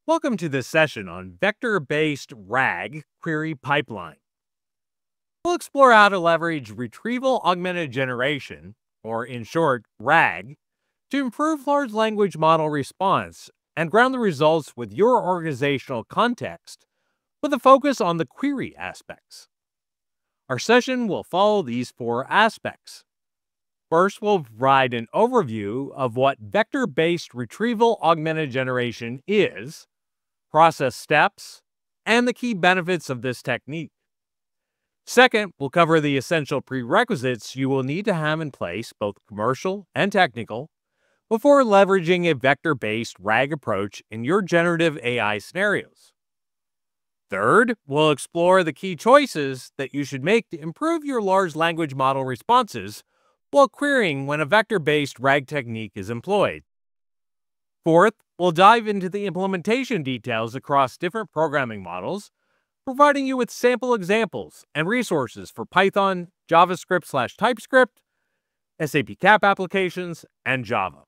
Welcome to this session on vector-based RAG query pipeline. We'll explore how to leverage Retrieval-Augmented Generation, or in short, RAG, to improve large language model response and ground the results with your organizational context with a focus on the query aspects. Our session will follow these four aspects. First, we'll provide an overview of what vector-based Retrieval-Augmented Generation is, process steps, and the key benefits of this technique. Second, we'll cover the essential prerequisites you will need to have in place, both commercial and technical, before leveraging a vector-based RAG approach in your generative AI scenarios. Third, we'll explore the key choices that you should make to improve your large language model responses while querying when a vector-based RAG technique is employed. Fourth, we'll dive into the implementation details across different programming models, providing you with sample examples and resources for Python, JavaScript/TypeScript, SAP CAP applications, and Java.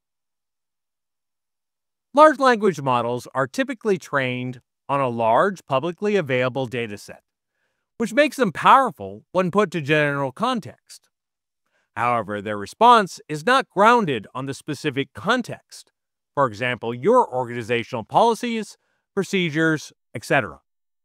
Large language models are typically trained on a large, publicly available dataset, which makes them powerful when put to general context. However, their response is not grounded on the specific context, for example, your organizational policies, procedures, etc.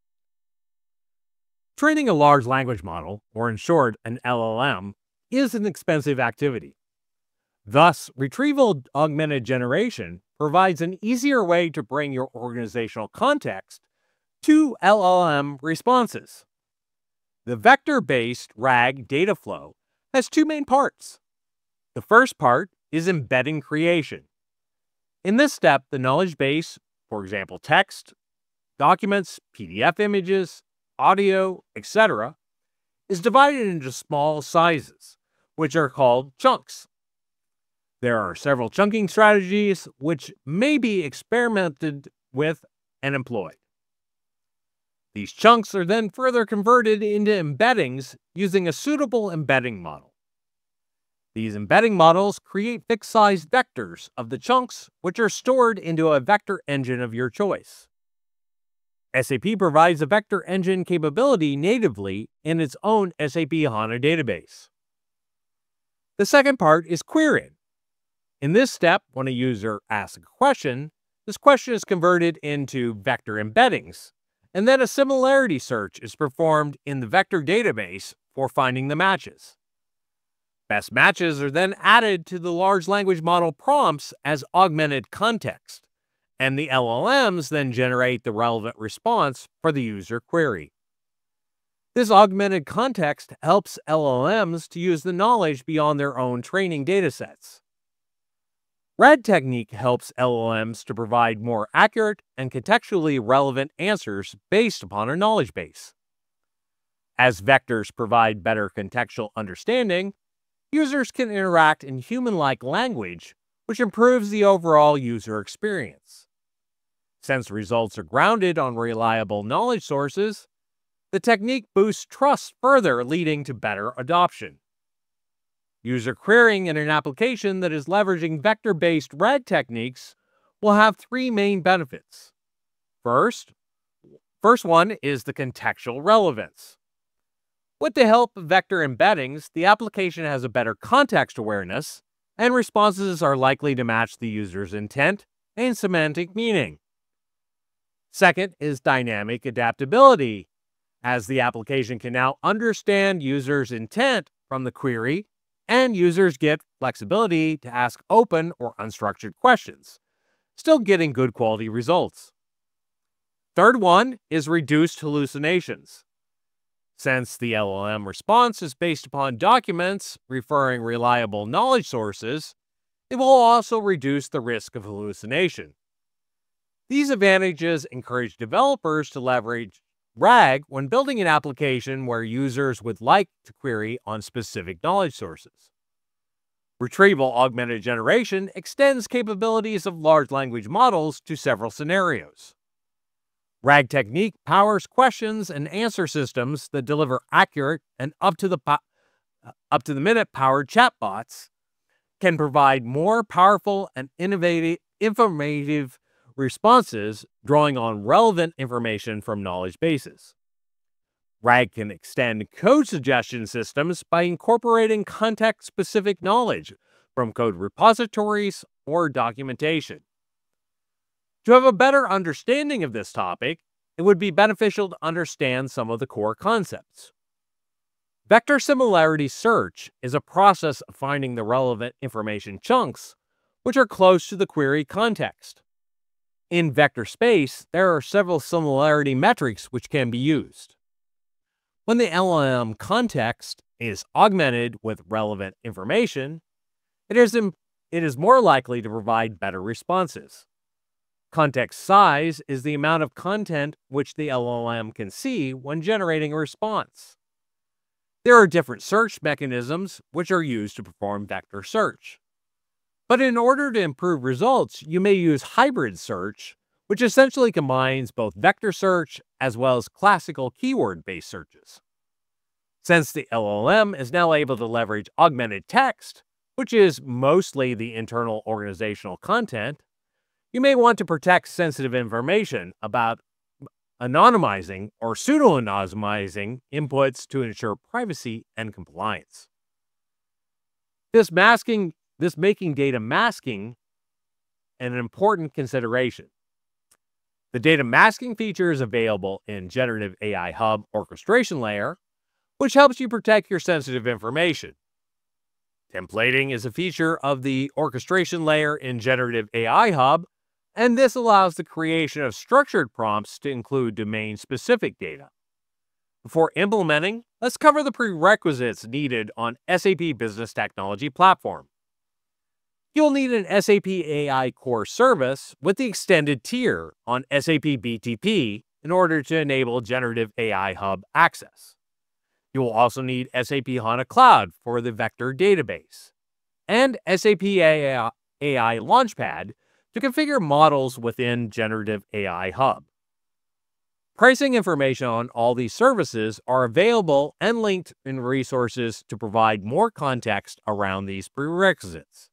Training a large language model, or in short, an LLM, is an expensive activity. Thus, Retrieval-Augmented Generation provides an easier way to bring your organizational context to LLM responses. The vector-based RAG data flow has two main parts. The first part is Embedding Creation. In this step, the knowledge base, for example text, documents, PDF images, audio, etc., is divided into small sizes, which are called chunks. There are several chunking strategies which may be experimented with and employed. These chunks are then further converted into embeddings using a suitable embedding model. These embedding models create fixed-size vectors of the chunks, which are stored into a vector engine of your choice. SAP provides a vector engine capability natively in its own SAP HANA database. The second part is querying. In this step, when a user asks a question, this question is converted into vector embeddings, and then a similarity search is performed in the vector database for finding the matches. Best matches are then added to the large language model prompts as augmented context, and the LLMs then generate the relevant response for the user query. This augmented context helps LLMs to use the knowledge beyond their own training datasets. RAG technique helps LLMs to provide more accurate and contextually relevant answers based upon a knowledge base. As vectors provide better contextual understanding, users can interact in human-like language, which improves the overall user experience. Since results are grounded on reliable knowledge sources, the technique boosts trust further, leading to better adoption. User querying in an application that is leveraging vector-based RAG techniques will have three main benefits. First one is the contextual relevance. With the help of vector embeddings, the application has a better context awareness, and responses are likely to match the user's intent and semantic meaning. Second is dynamic adaptability, as the application can now understand users' intent from the query, and users get flexibility to ask open or unstructured questions, still getting good quality results. Third one is reduced hallucinations. Since the LLM response is based upon documents referring reliable knowledge sources, it will also reduce the risk of hallucination. These advantages encourage developers to leverage RAG when building an application where users would like to query on specific knowledge sources. Retrieval-Augmented Generation extends capabilities of large language models to several scenarios. RAG technique powers questions and answer systems that deliver accurate and up-to-the-minute powered chatbots, can provide more powerful and informative responses, drawing on relevant information from knowledge bases. RAG can extend code suggestion systems by incorporating context-specific knowledge from code repositories or documentation. To have a better understanding of this topic, it would be beneficial to understand some of the core concepts. Vector similarity search is a process of finding the relevant information chunks which are close to the query context. In vector space, there are several similarity metrics which can be used. When the LLM context is augmented with relevant information, it is more likely to provide better responses. Context size is the amount of content which the LLM can see when generating a response. There are different search mechanisms which are used to perform vector search. But in order to improve results, you may use hybrid search, which essentially combines both vector search as well as classical keyword-based searches. Since the LLM is now able to leverage augmented text, which is mostly the internal organizational content, you may want to protect sensitive information about anonymizing or pseudo-anonymizing inputs to ensure privacy and compliance. This making data masking an important consideration. The data masking feature is available in Generative AI Hub orchestration layer, which helps you protect your sensitive information. Templating is a feature of the orchestration layer in Generative AI Hub, and this allows the creation of structured prompts to include domain-specific data. Before implementing, let's cover the prerequisites needed on SAP Business Technology Platform. You'll need an SAP AI Core service with the extended tier on SAP BTP in order to enable Generative AI Hub access. You will also need SAP HANA Cloud for the vector database, and SAP AI Launchpad to configure models within Generative AI Hub. Pricing information on all these services are available and linked in resources to provide more context around these prerequisites.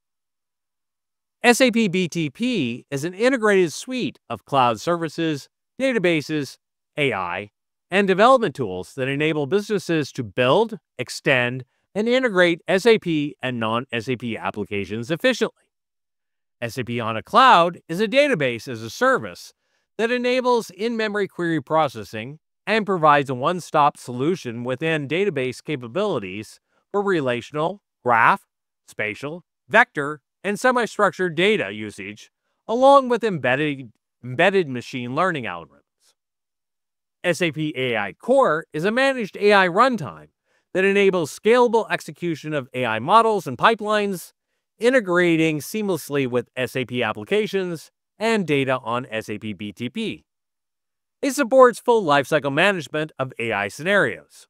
SAP BTP is an integrated suite of cloud services, databases, AI, and development tools that enable businesses to build, extend, and integrate SAP and non-SAP applications efficiently. SAP HANA Cloud is a database as a service that enables in-memory query processing and provides a one-stop solution within database capabilities for relational, graph, spatial, vector, and semi-structured data usage, along with embedded machine learning algorithms. SAP AI Core is a managed AI runtime that enables scalable execution of AI models and pipelines, integrating seamlessly with SAP applications and data on SAP BTP. It supports full lifecycle management of AI scenarios.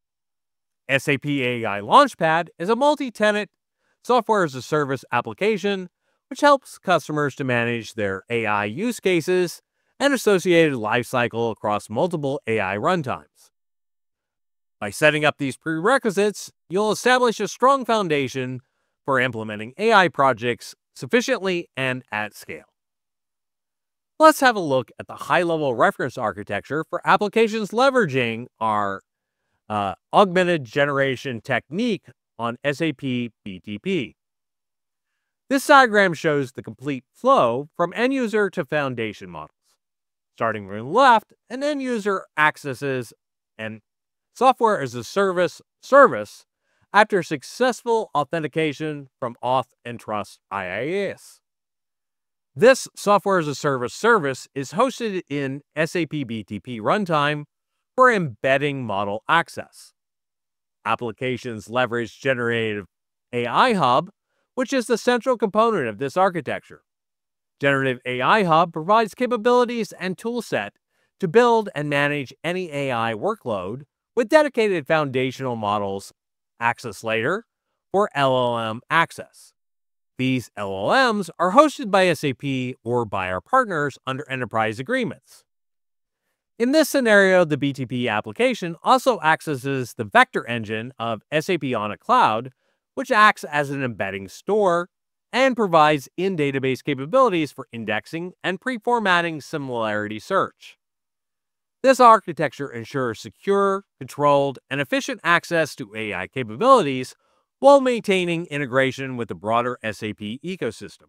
SAP AI Launchpad is a multi-tenant software-as-a-service application which helps customers to manage their AI use cases and associated lifecycle across multiple AI runtimes. By setting up these prerequisites, you'll establish a strong foundation for implementing AI projects sufficiently and at scale. Let's have a look at the high-level reference architecture for applications leveraging our augmented generation technique on SAP BTP. This diagram shows the complete flow from end user to foundation models. Starting from the left, an end user accesses an software as a service after successful authentication from Auth and Trust IIS. This software as a service is hosted in SAP BTP runtime for embedding model access. Applications leverage Generative AI Hub, which is the central component of this architecture. Generative AI Hub provides capabilities and toolset to build and manage any AI workload with dedicated foundational models access later for LLM access. These LLMs are hosted by SAP or by our partners under enterprise agreements. In this scenario, the BTP application also accesses the vector engine of SAP HANA Cloud, which acts as an embedding store and provides in-database capabilities for indexing and pre-formatting similarity search. This architecture ensures secure, controlled, and efficient access to AI capabilities while maintaining integration with the broader SAP ecosystem.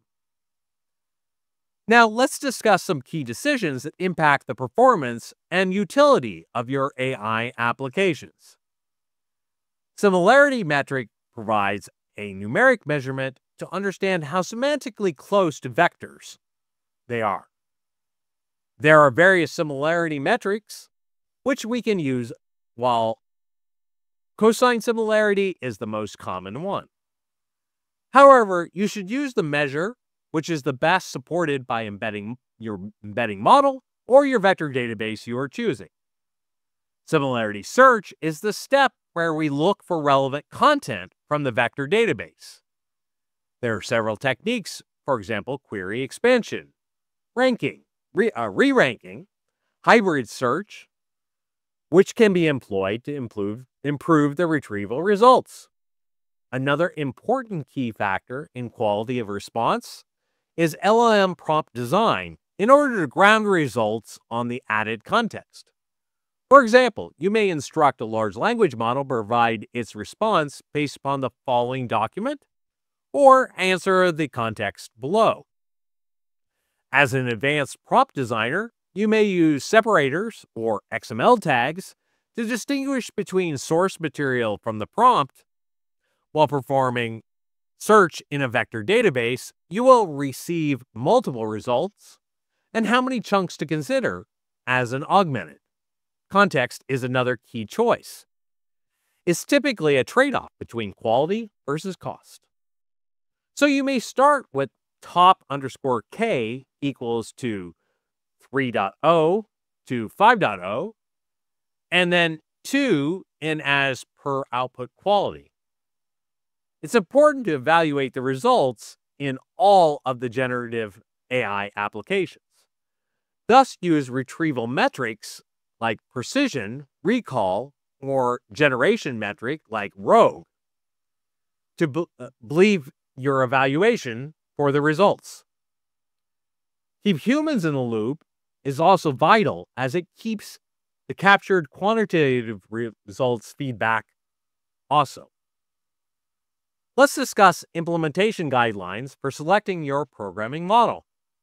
Now, let's discuss some key decisions that impact the performance and utility of your AI applications. Similarity metric provides a numeric measurement to understand how semantically close to vectors they are. There are various similarity metrics which we can use, while cosine similarity is the most common one. However, you should use the measure which is the best supported by your embedding model or your vector database you are choosing. Similarity search is the step where we look for relevant content from the vector database. There are several techniques, for example, query expansion, ranking, re-ranking, hybrid search, which can be employed to improve the retrieval results. Another important key factor in quality of response is LLM prompt design in order to ground results on the added context. For example, you may instruct a large language model to provide its response based upon the following document or answer the context below. As an advanced prompt designer, you may use separators or XML tags to distinguish between source material from the prompt. While performing search in a vector database, you will receive multiple results and how many chunks to consider as an augmented. Context is another key choice. It's typically a trade-off between quality versus cost. So you may start with top_k equals to 3.0 to 5.0, and then 2 in as per output quality. It's important to evaluate the results in all of the generative AI applications. Thus, use retrieval metrics like precision, recall, or generation metric like ROGUE to believe your evaluation for the results. Keep humans in the loop is also vital as it keeps the captured quantitative results feedback also. Let's discuss implementation guidelines for selecting your programming model.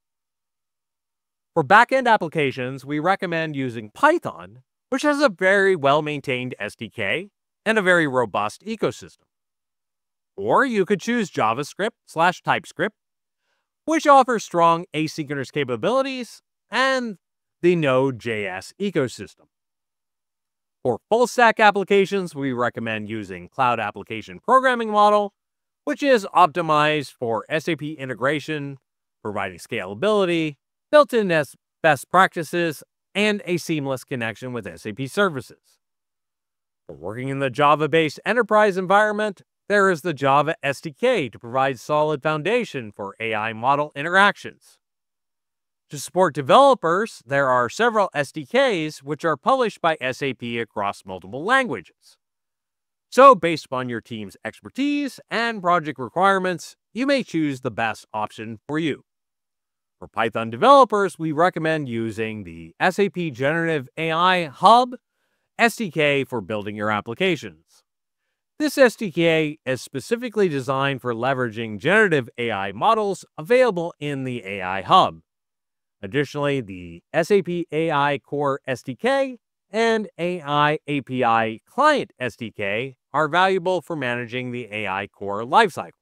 For backend applications, we recommend using Python, which has a very well-maintained SDK and a very robust ecosystem. Or you could choose JavaScript/TypeScript, which offers strong asynchronous capabilities and the Node.js ecosystem. For full-stack applications, we recommend using Cloud Application Programming Model, which is optimized for SAP integration, providing scalability, built-in best practices, and a seamless connection with SAP services. For working in the Java-based enterprise environment, there is the Java SDK to provide solid foundation for AI model interactions. To support developers, there are several SDKs which are published by SAP across multiple languages. So, based upon your team's expertise and project requirements, you may choose the best option for you. For Python developers, we recommend using the SAP Generative AI Hub SDK for building your applications. This SDK is specifically designed for leveraging generative AI models available in the AI Hub. Additionally, the SAP AI Core SDK and AI API Client SDK are valuable for managing the AI Core lifecycle.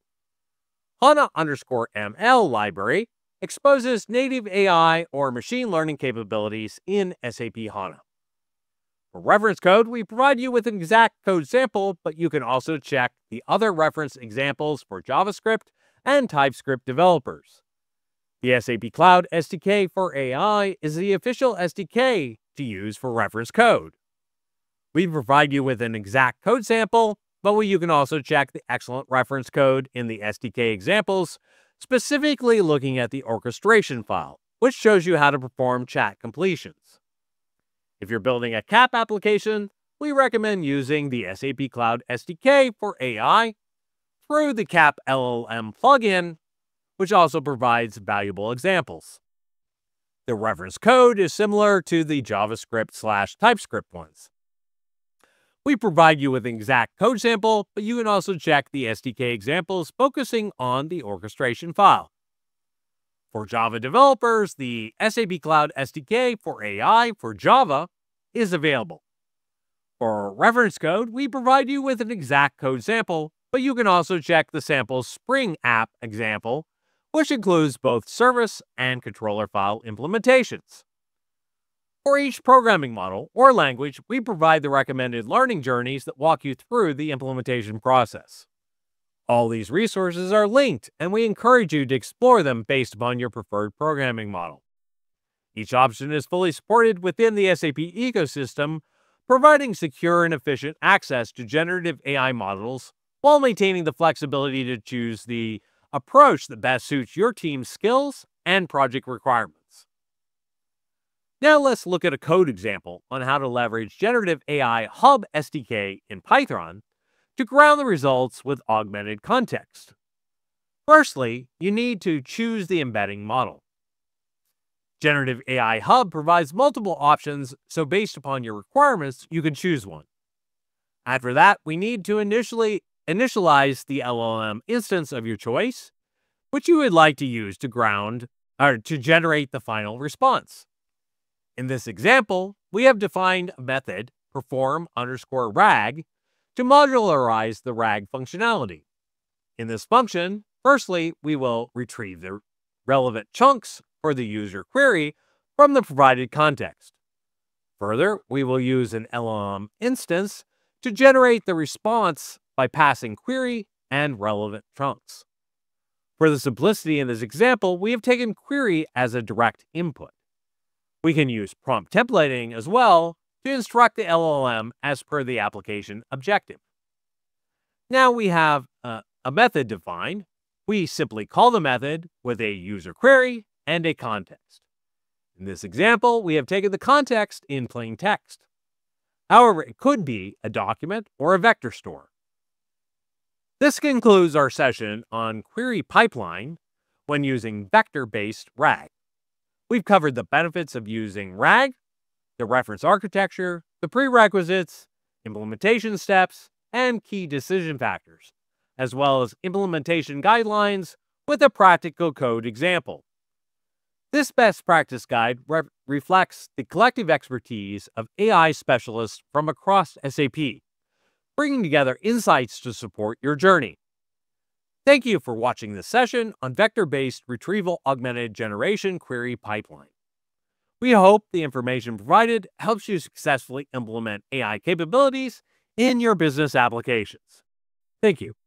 HANA_ML library exposes native AI or machine learning capabilities in SAP HANA. For reference code, we provide you with an exact code sample, but you can also check the other reference examples for JavaScript and TypeScript developers. The SAP Cloud SDK for AI is the official SDK to use for reference code. We provide you with an exact code sample, but you can also check the excellent reference code in the SDK examples, specifically looking at the orchestration file, which shows you how to perform chat completions. If you're building a CAP application, we recommend using the SAP Cloud SDK for AI through the CAP LLM plugin which also provides valuable examples. The reference code is similar to the JavaScript/TypeScript ones. We provide you with an exact code sample, but you can also check the SDK examples focusing on the orchestration file. For Java developers, the SAP Cloud SDK for AI for Java is available. For reference code, we provide you with an exact code sample, but you can also check the sample Spring app example, which includes both service and controller file implementations. For each programming model or language, we provide the recommended learning journeys that walk you through the implementation process. All these resources are linked, and we encourage you to explore them based upon your preferred programming model. Each option is fully supported within the SAP ecosystem, providing secure and efficient access to generative AI models while maintaining the flexibility to choose the approach that best suits your team's skills and project requirements. Now let's look at a code example on how to leverage Generative AI Hub SDK in Python to ground the results with augmented context. Firstly, you need to choose the embedding model. Generative AI Hub provides multiple options, so based upon your requirements, you can choose one. After that, we need to initialize the LLM instance of your choice, which you would like to use to generate the final response. In this example, we have defined a method, perform_RAG, to modularize the RAG functionality. In this function, firstly, we will retrieve the relevant chunks for the user query from the provided context. Further, we will use an LLM instance to generate the response by passing query and relevant chunks. For the simplicity in this example, we have taken query as a direct input. We can use prompt templating as well to instruct the LLM as per the application objective. Now we have a method defined. We simply call the method with a user query and a context. In this example, we have taken the context in plain text. However, it could be a document or a vector store. This concludes our session on query pipeline when using vector-based RAG. We've covered the benefits of using RAG, the reference architecture, the prerequisites, implementation steps, and key decision factors, as well as implementation guidelines with a practical code example. This best practice guide reflects the collective expertise of AI specialists from across SAP, bringing together insights to support your journey. Thank you for watching this session on vector-based retrieval-augmented generation query pipeline. We hope the information provided helps you successfully implement AI capabilities in your business applications. Thank you.